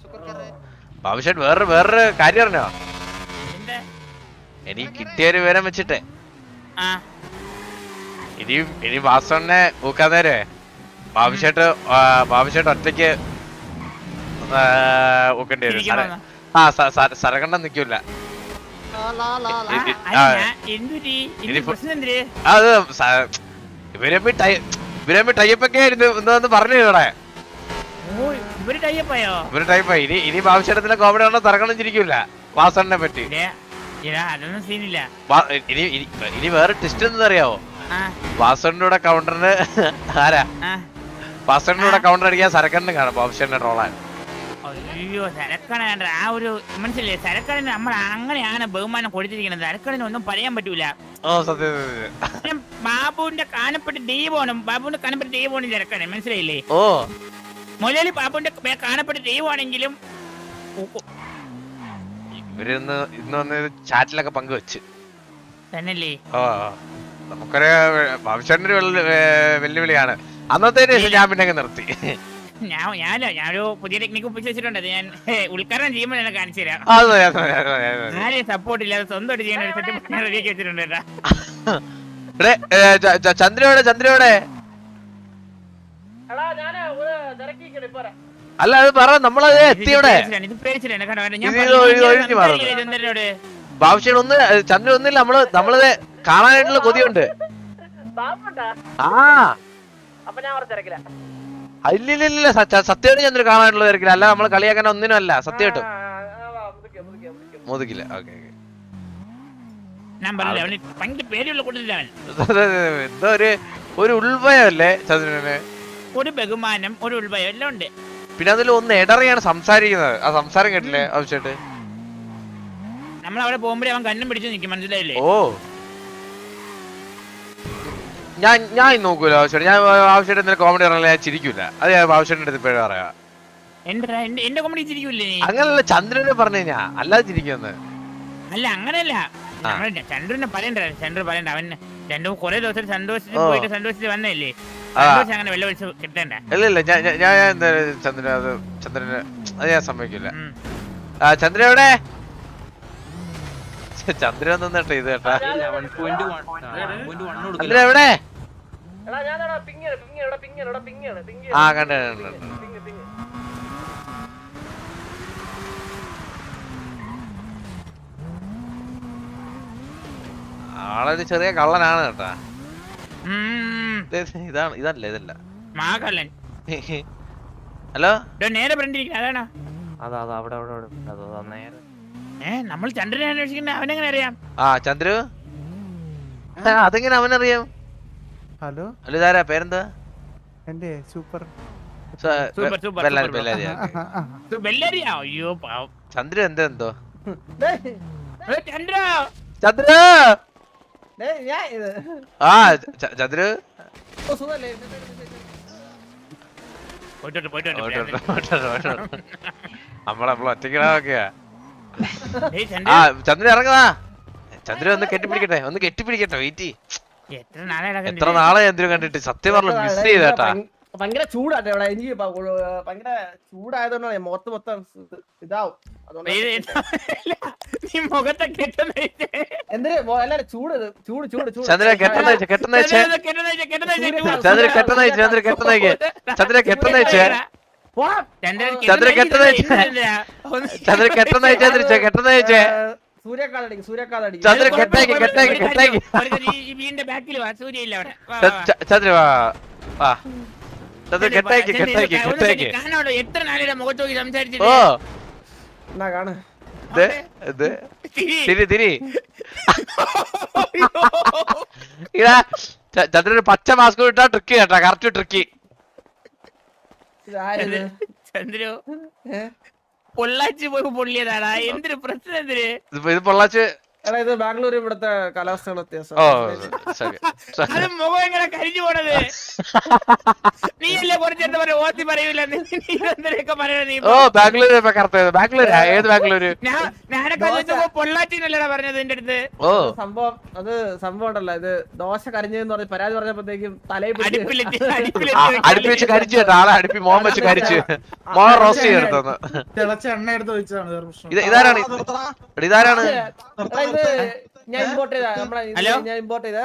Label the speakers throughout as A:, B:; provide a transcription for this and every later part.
A: ബാബുഷേട്ട് വേറൊരു കാര്യം അറിഞ്ഞോ? എനിക്ക് കിട്ടിയൊരു വിവരം വെച്ചിട്ടേ ഇനി വാസവണ്ണെ ഊക്കാൻ നേരെ ബാബുഷേട്ട് ഒറ്റയ്ക്ക് ഊക്കേണ്ടി വരും. സരകണ്ഠം നിക്കൂല. അത് ഇവരെ ടൈപ്പൊക്കെ ആയിരുന്നു എന്ന് പറഞ്ഞു ഇവിടെ. ഇവര് ടൈപ്പായി. ഇനി ബാബുഷേട്ടത്തിന്റെ കോമഡി ആണോ തറകണം ചിരിക്കൂല വാസണ്ണനെ പറ്റി. ഇനി വേറെ ടെസ്റ്റ് എന്താ അറിയാവോ? വാസണ്ണൂടെ കൗണ്ടറിന് ആരാ? വാസണ്ണൂടെ കൗണ്ടർ അടിക്കാൻ സരക്കണ്ണന് കാണാം ബാബുഷേട്ടന്റെ ട്രോളാൻ.
B: അയ്യോ സരക്കണ ആ ഒരു മനസ്സിലെ സരക്കണിന് നമ്മൾ അങ്ങനെയാണ് ബഹുമാനം കൊടുത്തിരിക്കുന്നത്. സരക്കണിന് ഒന്നും പറയാൻ പറ്റൂല. ബാബുവിന്റെ കാണപ്പെട്ട ദൈവമാണ് സരക്കണ, മനസ്സിലായില്ലേ? മുലലി ബാബുവിന്റെ കാണപ്പെട്ട ദൈവമാണെങ്കിലും
A: ഇവരിന്ന് വന്ന് ചാറ്റിലൊക്കെ പങ്കുവെച്ച്
B: തന്നല്ലേ.
A: നമുക്കൊരു ഭവിഷ്യന്റെ വെല്ലുവിളിയാണ്. അന്നത്തെ ശേഷം ഞാൻ പിന്നെ നിർത്തി.
B: ഞാനൊരു പുതിയ ടെക്നിക്ക് ഉപയോഗിച്ചിട്ടുണ്ട്. ഞാൻ ഉദ്ഘാടനം ചെയ്യുമ്പോൾ ഞാൻ കാണിച്ചു തരാം. ആരെയും സപ്പോർട്ട് ഇല്ലാതെ സ്വന്തമായിട്ട് ചെയ്യാൻ ഒരു സെറ്റ് റെഡിയാക്കി വെച്ചിട്ടുണ്ട്.
A: ചന്ദ്രയോടെ അല്ല അത് പറ, നമ്മളത് എത്തിയോടെ ബാബുഷേട്ട് ഒന്ന് ചന്ദ്രൻ ഒന്നില്ല. നമ്മളത് കാണാനായിട്ടുള്ള കൊതിയുണ്ട്. ഇല്ലില്ല സത്യമായിട്ട് ചന്ദ്രൻ കാണാനുള്ള തിരക്കില്ല. അല്ല നമ്മള് കളിയാക്കാൻ ഒന്നിനും അല്ല, സത്യമായിട്ടും മോദിക്കില്ല. ഓക്കെ എന്തോ ഒരു ഉൾഭയമല്ലേ ചന്ദ്രന്,
B: ഒരു ബഹുമാനം, ഒരു ഉൾഭയം എല്ലാം ഉണ്ട്.
A: പിന്നെ അതിൽ ഒന്ന് ഇടറിയാണ് സംസാരിക്കുന്നത്. ആ സംസാരം കേട്ടില്ലേ ആവശ്യമായിട്ട്?
B: നമ്മൾ അവിടെ പോകുമ്പോഴേ അവൻ കണ്ണും പിടിച്ചു നിൽക്കും, മനസ്സിലായില്ലേ?
A: ഞാൻ നോക്കൂല ആവശ്യമായിട്ട്. ഞാൻ ആവശ്യമായിട്ട് എന്തെങ്കിലും കോമഡി പറഞ്ഞാൽ ഞാൻ ചിരിക്കൂല. അത് ഞാൻ ആവശ്യമായിട്ട് ഇപ്പോഴും പറയാം.
B: എന്റെ കോമഡി ചിരിക്കൂലേ?
A: അങ്ങനല്ല ചന്ദ്രനെ പറഞ്ഞു കഴിഞ്ഞാ, അല്ലാതെ ചിരിക്കുമെന്ന്
B: അല്ല. അങ്ങനെയല്ല, ചന്ദ്രനെ പറയണ്ട. ചന്ദ്രൻ പറയണ്ട. അവൻ രണ്ടും കുറെ ദിവസം സന്തോഷിച്ച് വന്നല്ലേ. അങ്ങനെ വെള്ളം ഒഴിച്ച് കിട്ടണ്ട.
A: ഇല്ല ഞാൻ എന്താ ചന്ദ്രന് അത് ഞാൻ സമ്മതിക്കില്ല. ചന്ദ്രൻ എവിടെ? ചന്ദ്രൻ നിന്നിട്ട് ഇത് കേട്ടാ. ചന്ദ്രൻ എവിടെ? ആ കണ്ട ആളൊരു ചെറിയ കള്ളനാണ് കേട്ടാ. ഇതല്ല ഹലോ
B: നേരെ അതാണോ? നമ്മൾ ചന്ദ്രനെ അന്വേഷിക്കുന്ന അവനെങ്ങനെ അറിയാം?
A: ചന്ദ്രു അതെങ്ങനെ അവനറിയാം?
C: ഹലോ
A: ഇതാരാ? പേരെന്താ?
C: എന്റെ സൂപ്പർ
A: ചന്ദ്രു എന്തോ
B: ചന്ദ്ര
A: ചന്ദ്രു ചന്ദ്രു ഒറ്റയ്ക്കിടാതൊക്കെയാ. ചന്ദ്രൻ ഇറങ്ങുവാ. ചന്ദ്രൻ ഒന്ന് കെട്ടിപ്പിടിക്കട്ടെ. വെയിറ്റ്. എത്ര നാളെ ചന്ദ്രൻ കണ്ടിട്ട് സത്യം പറഞ്ഞു മിസ് ചെയ്തേട്ടാ.
D: ഭയങ്കര ചൂടാട്ടെ ഇവിടെ. എനിക്ക് ഭയങ്കര ചൂടായതുകൊണ്ടാണ് മുഖത്ത് മൊത്തം ഇതാവും. എന്തിനാ ചൂട് ചൂട് ചൂട് ചൂട്
A: ചന്ദ്ര കെട്ടുന്നയച്ചേ
D: സൂര്യക്കാലടിക്കും സൂര്യക്കാലടിക്കും
A: ചന്ദ്ര കെട്ടാക്കി ചന്ദ്ര വാ
B: എത്ര നാളുടെ മുഖത്ത് നോക്കി സംസാരിച്ചിട്ട്
A: ചന്ദ്രന് പച്ച മാസ്ക് ഇട്ടാ ട്രിക്കി കേട്ടാ. Correct tricky.
B: ചന്ദ്രു പൊള്ളാച്ചി പോയി പൊള്ളിയതാടാ. എന്തൊരു പ്രശ്നം? എന്തിന്
A: ഇത് പൊള്ളാച്ച്
D: എടാ ഇത് ബാംഗ്ലൂർ ഇവിടുത്തെ കാലാവസ്ഥകൾ വ്യത്യാസം.
B: അത് മുഖം എങ്ങനെ കരിഞ്ഞു പോണത്? നീയല്ലേ കുറച്ച് എന്താ പറയാ ഓത്തി പറയൂല. പൊള്ളാറ്റിന്നല്ലടാ പറഞ്ഞത് എന്റെ അടുത്ത്.
D: സംഭവം ഉണ്ടല്ലോ, ഇത് ദോശ കരിഞ്ഞെന്ന് പറഞ്ഞ് പരാതി പറഞ്ഞപ്പോഴത്തേക്കും തലയിൽ
A: അടുപ്പിച്ച് കരിച്ചു കേട്ടോ. ആളെ അടുപ്പി മോൻ വെച്ച് കരിച്ച് മോൻ റോസ്റ്റ് ചെയ്തെടുത്തു.
C: തിളച്ച എണ്ണ എടുത്ത് വെച്ചതാണ്.
A: ഇതാരാണ്? ഇതാരാണ്?
D: ഞാൻ ഇമ്പോർട്ട് ചെയ്ത ഞാൻ ഇമ്പോർട്ട് ചെയ്ത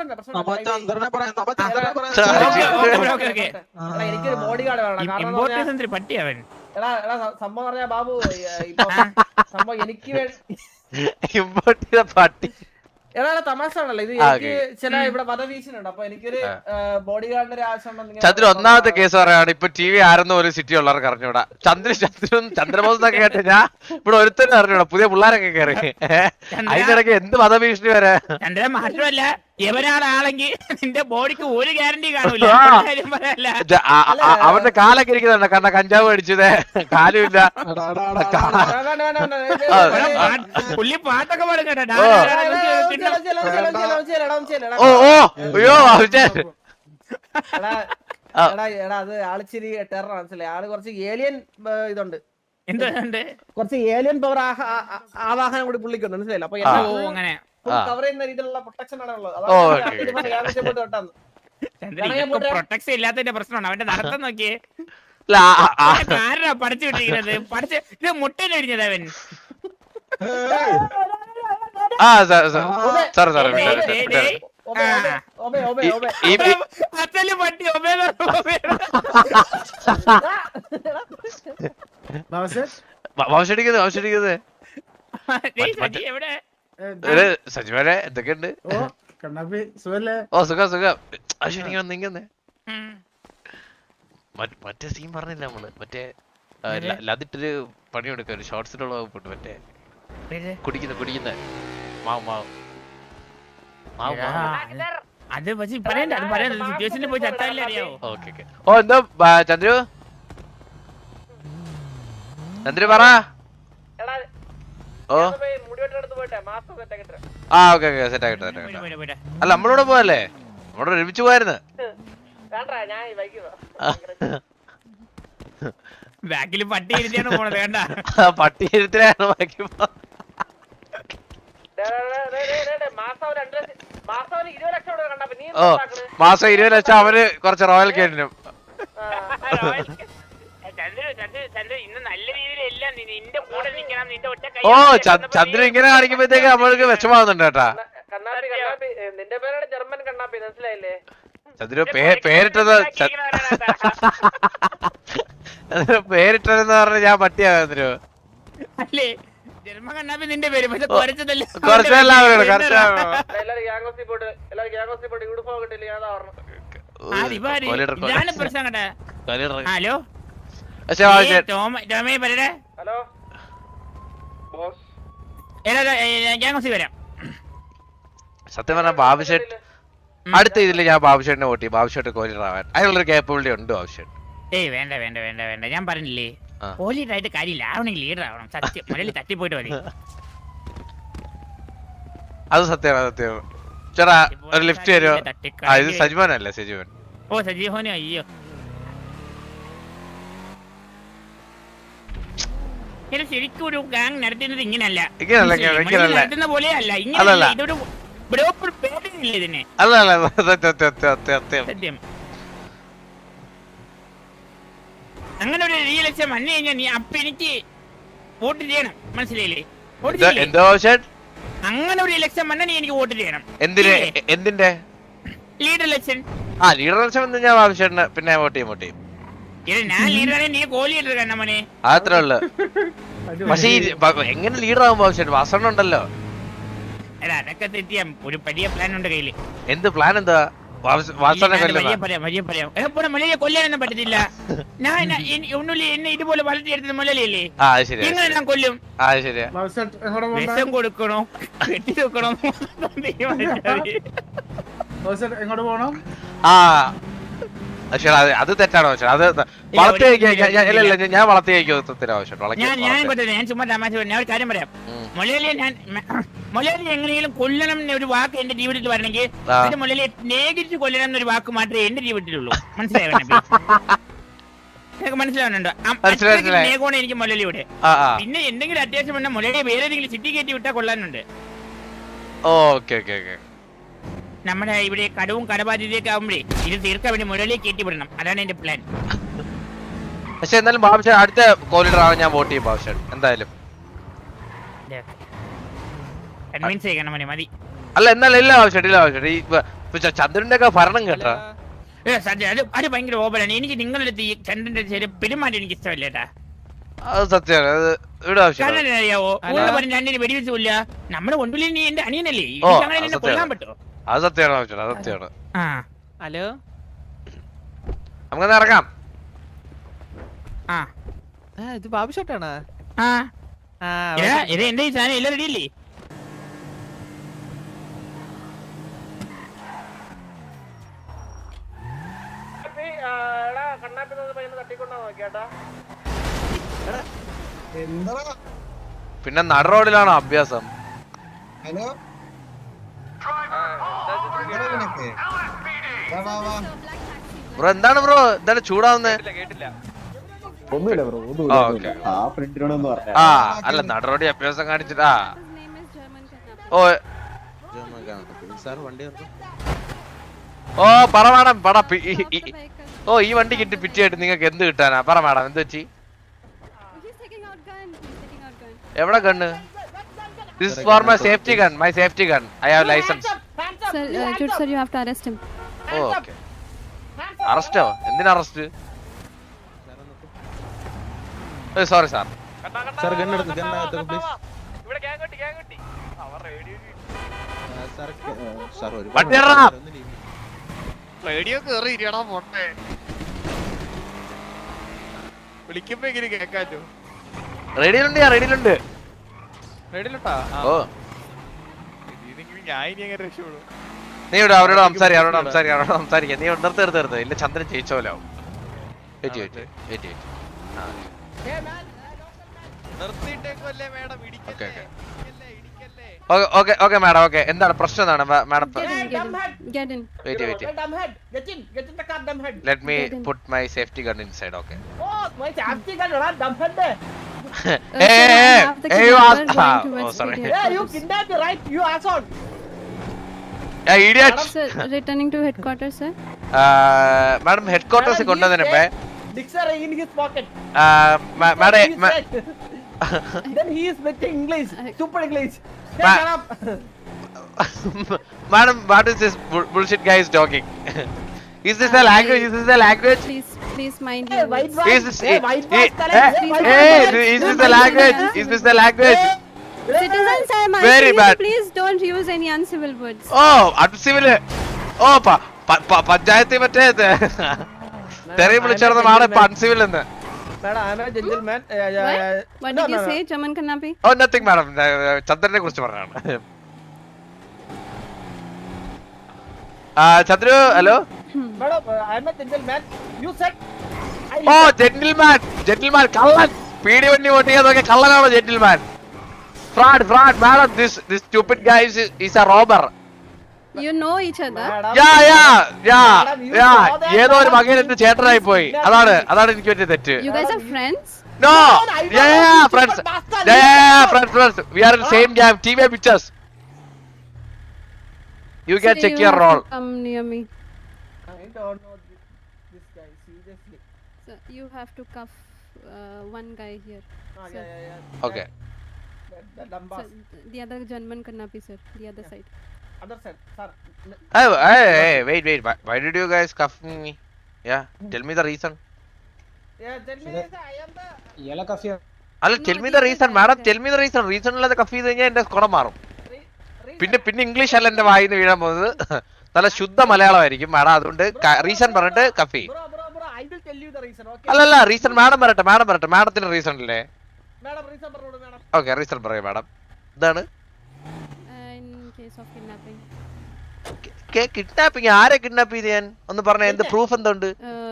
D: എനിക്കൊരു ബോഡി ഗാർഡ് വേണം. എടാ സംഭവം പറഞ്ഞ ബാബു സംഭവം എനിക്ക്
A: ഇമ്പോർട്ട് ചെയ്ത പട്ടി.
D: എടാ തമാശ ആണല്ലോ ഇത്. എനിക്ക് ചില ഇവിടെ വധഭീഷണിയുണ്ട്. അപ്പൊ എനിക്കൊരു ബോഡി ഗാർഡിന്റെ ഒരു ആവശ്യം ഉണ്ടെന്ന്.
A: ചന്ദ്രൻ ഒന്നാമത്തെ കേസ് പറയാണ്. ഇപ്പൊ ടി വി ആരെന്നോ ഒരു സിറ്റി ഉള്ളവർക്ക് അറിഞ്ഞൂടാ. ചന്ദ്രബോസ് എന്നൊക്കെ കേട്ട് ഞാൻ ഇവിടെ ഒരുത്തന്നെ അറിഞ്ഞൂടാ. പുതിയ പിള്ളേരൊക്കെ കയറി അതിനിടയ്ക്ക് എന്ത് വധഭീഷണി വരെ.
B: ചന്ദ്രൻ മാത്രമല്ല എവരാളാണെങ്കിൽ നിന്റെ ബോഡിക്ക് ഒരു ഗ്യാരണ്ടി കാണൂല.
A: അവന്റെ കാലൊക്കെ ഇരിക്കുന്നുണ്ട്. കാരണം കഞ്ചാവ് അടിച്ചത് കാലുമില്ല.
B: പുള്ളി പാട്ടൊക്കെ പാടും കേട്ടോ.
A: ഓ ഓ അയ്യോ
D: എടാ അത് ആളിച്ചിരി ടെറർ മനസ്സിലായി. ആള് കുറച്ച് ഏലിയൻ ഇതുണ്ട്.
B: എന്തുണ്ട്?
D: കുറച്ച് ഏലിയൻ പവർ ആവാഹനം കൂടി പുള്ളിക്കുണ്ട്. മനസ്സിലായില്ല. അപ്പൊ
B: അങ്ങനെ
D: കവർ ചെയ്യുന്ന രീതിയിലുള്ള പ്രൊട്ടക്ഷൻ ആണ് ഉള്ളത്.
B: പ്രൊട്ടക്ഷൻ ഇല്ലാത്തതിന്റെ പ്രശ്നമാണ്. അവന്റെ നടത്തം നോക്കിയേ. ആരാ പഠിച്ചു വിട്ടിരിക്കുന്നത്? ഇത് മുട്ടേനെ ഇടിഞ്ഞത് അവൻ. പട്ടി എവിടെ
A: സജിമാരെ എന്തൊക്കെയുണ്ട്? ഓ സുഖം സുഖം. അശ്വനിങ്ങനെ മറ്റേ സീൻ പറഞ്ഞില്ല നമ്മള്. മറ്റേ ലതിട്ടൊരു പണിയെടുക്ക ഒരു ഷോർട്സിലുള്ള വകുപ്പുണ്ട്. മറ്റേ കുടിക്കുന്ന മാവ് മാവ്
B: അത് പറയണ്ട. അത് പറയാൻ സിറ്റുവേഷനിൽ പോയി ചത്താലേ അറിയാവോ.
A: ഓക്കെ. ഓ എന്താ ചന്ദ്രു പറ. ഓ ആ ഓക്കെ ഓക്കെ സെറ്റ് ആക്കട്ടെ. അല്ല നമ്മളോട് പോയല്ലേ? നമ്മളോട് ഒരുമിച്ച് പോയായിരുന്നു.
B: ബാക്കിൽ പട്ടി ഇരുത്തിയാണ് പോണത്. വേണ്ട
A: പട്ടി ഇരുത്തിലാണ് ബാക്കി. ഓ മാസം 20 ലക്ഷം അവന് കുറച്ച് റോയൽ കേട്ടിനും. ഓ ചന്ദ്രൻ ഇങ്ങനെ കാണിക്കുമ്പോഴത്തേക്ക് നമ്മൾക്ക് വിഷമാവുന്നുണ്ട് കേട്ടാ. ചന്ദ്രു പേരിട്ടത് പേരിട്ടതെന്ന് പറഞ്ഞ ഞാൻ പട്ടിയാ. ചന്ദ്രു കുറച്ചല്ല
B: ഹലോ വരാം.
A: സത്യം പറഞ്ഞ ബാബുഷേട്ട് അടുത്ത ഇതില് ഞാൻ ബാബുഷേട്ടിനെ വോട്ട് ചെയ്യും. ബാബുഷേട്ട് കോഹ്ലി ആവാൻ അതിനുള്ളൊരു കേപ്പബിലിറ്റി ഉണ്ട് ബാബുഷേട്ട്.
B: ഏയ് വേണ്ട വേണ്ട വേണ്ട വേണ്ട. ഞാൻ പറഞ്ഞില്ലേ കോഹ്ലിയായിട്ട് കാര്യമില്ല. ആവണെങ്കിൽ ലീഡർ ആവണം. സത്യം മുരളി തട്ടിപ്പോയിട്ട് മതി.
A: അത് സത്യമാണ് സത്യമാണ്. ചേട്ടാ ഒരു ലിഫ്റ്റ് തരുമോ? ഇത് സജിമോനല്ലേ? സജിമോൻ.
B: ഓ സജീവനോ? അയ്യോ ശരിക്കും ഒരു ഗാങ് നടത്തുന്നത് ഇങ്ങനല്ല. നടത്തുന്ന പോലെയല്ല. ഇങ്ങനെ ഇതൊരു ഇതിനെ സത്യം. അങ്ങനെ ഒരു ലക്ഷം വന്നു കഴിഞ്ഞാൽ നീ അപ്പൊ എനിക്ക് വോട്ട് ചെയ്യണം. മനസ്സിലായില്ലേ? അങ്ങനെ ഒരു ഇലക്ഷൻ വന്നാൽ നീ എനിക്ക് വോട്ട് ചെയ്യണം.
A: എന്തിന്റെ
B: ലീഡർ ഇലക്ഷൻ?
A: ആ ലീഡർ ഇലക്ഷൻ ഞാൻ ബാബുഷേട്ടിന് പിന്നെ വോട്ട് ചെയ്യും.
B: ഞാൻ ലീഡറാണ്, നീ കോഹ്ലി ലീഡർ കണ്ണമോനെ.
A: അത്രേ ഉള്ളു. പക്ഷെ എങ്ങനെ ലീഡർ ആവും ബാബുഷേട്ട്? വാസണ്ണ ഉണ്ടല്ലോ.
B: അതൊക്കെ തെറ്റിയാ. ഒരു വലിയ പ്ലാൻ ഉണ്ട് കയ്യില്.
A: എന്ത് പ്ലാൻ? എന്താ?
B: കൊല്ലാനൊന്നും പറ്റത്തില്ല. ഒന്നുമില്ല, എന്നെ ഇതുപോലെ വളർത്തിയെടുത്തത് മുലലിയല്ലേ? എങ്ങനെ ഞാൻ കൊല്ലും? വിഷം കൊടുക്കണോ കെട്ടി വെക്കണോ?
C: എങ്ങോട്ട് പോണം?
A: പക്ഷേ അത് തെറ്റാണോ? പക്ഷേ അത് വളർത്തി ഇല്ല ഞാൻ വളർത്തി
B: ഞാൻ ചുമ്മാ തമാശ ഞാൻ ഒരു കാര്യം പറയാം. മൊലയാളി എങ്ങനെയെങ്കിലും കൊല്ലണം എന്നൊരു വാക്ക് എന്റെ ജീവിതത്തിൽ വരണമെങ്കിൽ മൊലയാളിയെ സ്നേഹിച്ച് കൊല്ലണം എന്നൊരു വാക്ക് മാത്രമേ എന്റെ ജീവിതത്തിലുള്ളൂ. മനസ്സിലായോ? മനസ്സിലാവുന്നുണ്ടോ? സ്നേഹമാണ് എനിക്ക് മൊലയാളിയുടെ. പിന്നെ എന്തെങ്കിലും അത്യാവശ്യം വന്നാൽ മൊലയാളിയെ വേറെ ഏതെങ്കിലും സിറ്റി കയറ്റി വിട്ടാൽ കൊള്ളാനുണ്ട്. നമ്മുടെ ഇവിടെ കടവും കടബാധ്യതയൊക്കെ ആവുമ്പോഴേ ഇത് തീർക്കാൻ വേണ്ടി മുരളിയെ കയറ്റി വിടണം. അതാണ് എന്റെ പ്ലാൻ.
A: പക്ഷെ എന്തായാലും ബാബുഷേൻ അടുത്ത കോറിഡോർ ആണ് ഞാൻ വോട്ട് ചെയ്യും. ബാബുഷേൻ എന്തായാലും
B: കൺവിൻസ് ചെയ്യണം മതി.
A: അല്ല എന്നാലും ഇല്ല ബാബുഷേൻ ഇല്ല ബാബുഷേൻ ഈ ചന്ദ്രന്റെ ഒക്കെ ഭരണം കേട്ടോ.
B: അത് ഭയങ്കര ഓപ്പണാണ്. എനിക്ക് നിങ്ങളുടെ അടുത്ത് ഈ ചന്ദ്രന്റെ പെരുമാറ്റം എനിക്ക് ഇഷ്ടമല്ല കേട്ടാ.
A: അത് സത്യമാണ്.
B: അറിയാവോ രണ്ടിന് വെടിവെച്ചില്ല. നമ്മുടെ ഒന്നിൽ നീ എന്റെ അനിയനല്ലേ? കൊല്ലാൻ പറ്റുമോ?
A: അത് സത്യമാണ് ബാബുഷേൻ. അത് സത്യമാണ്.
B: ഹലോ
A: നമുക്കൊന്ന് ഇറങ്ങാം.
E: ഇത് ബാബു ഷോട്ടാണ്.
B: എന്റെ ഈ സാധനം എല്ലാം റെഡിയല്ലേ?
A: പിന്നെ നട റോഡിലാണോ അഭ്യാസം? ബ്രോ എന്താണ് ബ്രോ എന്താണ് ചൂടാവുന്നേ? അല്ല നട റോഡിൽ അഭ്യാസം കാണിച്ചിട്ടാ. ഓ പറ മാഡം പട. ഓ ഈ വണ്ടി കിട്ടി പിറ്റിയായിട്ട് നിങ്ങൾക്ക് എന്ത് കിട്ടാനാ? പറ മാഡം എന്ത് വെച്ചി? എവിടെ gun? This is for my safety gun. My safety gun. I have license.
F: Sir, Jude sir, you have to arrest him.
A: Oh, okay. Arrest? എന്തിനാ arrest? Sorry sir.
E: Sir gun എടുത്ത് ഗൺ എടുത്ത് please.
A: ഇവിടെ gang കിട്ടി. അവർ radio
E: sir ഒരു
A: radio കേറി ഇരിയടാ പൊട്ടേ. വിളിക്കുമ്പോ എങ്ങനെ കേൾക്കാലോ? റേഡിയോയിലുണ്ട് റേഡിയോയിലുണ്ട്.
E: റേഡിയോയിലുണ്ടാ?
A: ഓ നീ ഇവിടെ അവരോട് സംസാരിക്കാം. നീ നിർത്ത്. ഇല്ല ചന്ദ്രൻ ജയിച്ചോലോ. Okay madam. ഓക്കെ എന്താണ് പ്രശ്നം? എന്താണ് madam? Let me put my safety gun inside. Okay
F: Returning to headquarters, sir.
A: Madam, headquarters കൊണ്ടുവന്നേ.
D: Dictionary in his pocket.
A: Madam.
D: Then he is speaking English. Super English.
A: Shut up. Madam, what is this bullshit guy is talking? Is this a language?
F: Please mind your words.
A: Is this a language?
F: Citizens, I am
A: Very
F: asking
A: bad.
F: you, please don't use any uncivil words.
A: Oh, uncivil. Oh, പഞ്ചായത്തിൽ മറ്റേ തെറി വിളിച്ചേർന്ന ആളെ uncivil എന്ന്.
D: Madam, I am a gentleman.
F: What did you say, Chaman Kannapi?
A: Oh, nothing, madam. ചന്ദ്രനെ കുറിച്ച് പറഞ്ഞാണ്. Chandru, hello.
D: Madam, I am a gentleman. You said.
A: Oh, gentleman, കള്ളൻ. PD വണ്ടി വോട്ട് ചെയ്യാതൊക്കെ കള്ളനാണോ gentleman? Fraud, madam. This stupid guy is a robber.
F: You know each other?
A: ഏതോ ഒരു മകൻ ചേട്ടനായി പോയി. അതാണ് എനിക്ക് പറ്റിയ തെറ്റ്.
F: You guys are friends?
A: No. Friends. Friends. We are in same game. TV pictures. You can check your role.
F: Come near me.
D: I don't know this guy seriously.
F: So you have to cuff one guy here.
D: Yeah.
A: Okay.
D: The dumb boss.
F: The other Janman Kannapi, sir. The other side.
D: Other side, sir.
A: Hey, wait. Why did you guys cuff me? Yeah, tell me the reason.
D: Yeah, tell me this. I am the.
E: Yellow coffee.
A: Tell me the reason, madam. Tell me the reason. Reason ഇല്ലാതെ cuff ചെയ്ത് കഴിഞ്ഞാൽ എന്റെ കുടം മാറും. പിന്നെ English അല്ല എന്റെ വായിന്ന് വീഴാൻ പോകുന്നത്. നല്ല ശുദ്ധ മലയാളമായിരിക്കും മാഡം. അതുകൊണ്ട് റീസൺ പറഞ്ഞിട്ട് കഫ് ചെയ്യും.
D: I will tell you the reason, okay?
A: അല്ലല്ല റീസൺ മാഡം പറയട്ടെ. മാഡത്തിന് റീസൺ ഇല്ലേ?
D: Madam, reason പറഞ്ഞോളൂ madam.
A: ഓക്കെ റീസൺ പറയൂ മാഡം. എന്താണ്?
F: In case of kidnapping.
A: Okay kidnapping ആരെ കിഡ്നാപ്പ് ചെയ്ത് ഞാൻ ഒന്ന് പറഞ്ഞ എന്ത് പ്രൂഫ് എന്തുണ്ട്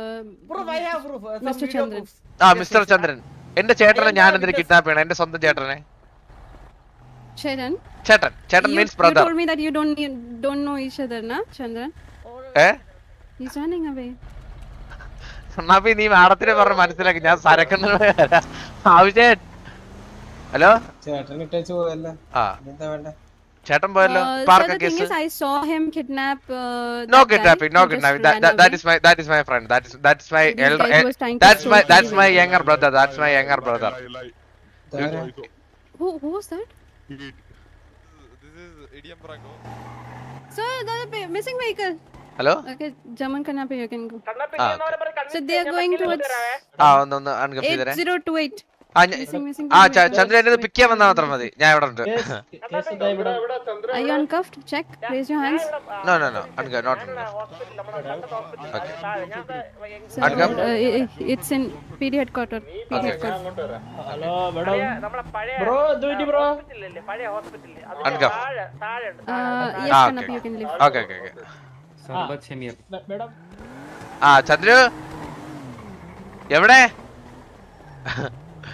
F: Mr. Chandran.
A: ആ മിസ്റ്റർ ചന്ദ്രൻ എന്റെ ചേട്ടനെ ഞാൻ എന്തിനു കിഡ്നാപ്പ് ചെയ്യണം എന്റെ സ്വന്തം ചേട്ടനെ
F: Charan.
A: ചേട്ടൻ means
F: You
A: brother
F: told me that you don't know each other, na, Chandran? He's running away.
A: നബി നീ മാഡത്തിനെ പറഞ്ഞ് മനസ്സിലാക്കി ഞാൻ സരക്കുന്ന ആവശ്യം ഹലോ ആ ചേട്ടൻ പോയല്ലോ
F: Sir,
A: park
F: the thing
A: case
F: is, I saw him kidnap.
A: No
F: that
A: kidnapping,
F: guy
A: no
F: who just
A: kidnapping.
F: ran
A: That
F: away.
A: is my friend. That's my
F: This
A: elder.
F: guy was trying to steal
A: That's my
F: everything.
A: younger brother. That's my younger brother.
F: Who was that? Sir, the missing vehicle.
A: Hello?
F: Okay, German kidnapping, you can go.
A: Ah,
F: So they are going towards
A: ഒന്ന് അൺകപ്പ് ചെയ്തേ
F: 8028. Missing
A: ചന്ദ്രൻ എന്നെ പിക്ക് ചെയ്യാൻ വന്നാൽ മാത്രം മതി ഞാൻ ഇവിടെ ഉണ്ട്
F: Are you uncuffed? Check. Raise your hands.
A: No uncuffed not
F: Sir,
A: Uncuffed?
F: It's in PD headquarters. PD headquarters.
D: Hello bro bro
A: uncuffed
F: Yes,
A: Ah,
F: Kanapi,
A: okay.
F: you can leave.
A: okay Chandru എവിടെ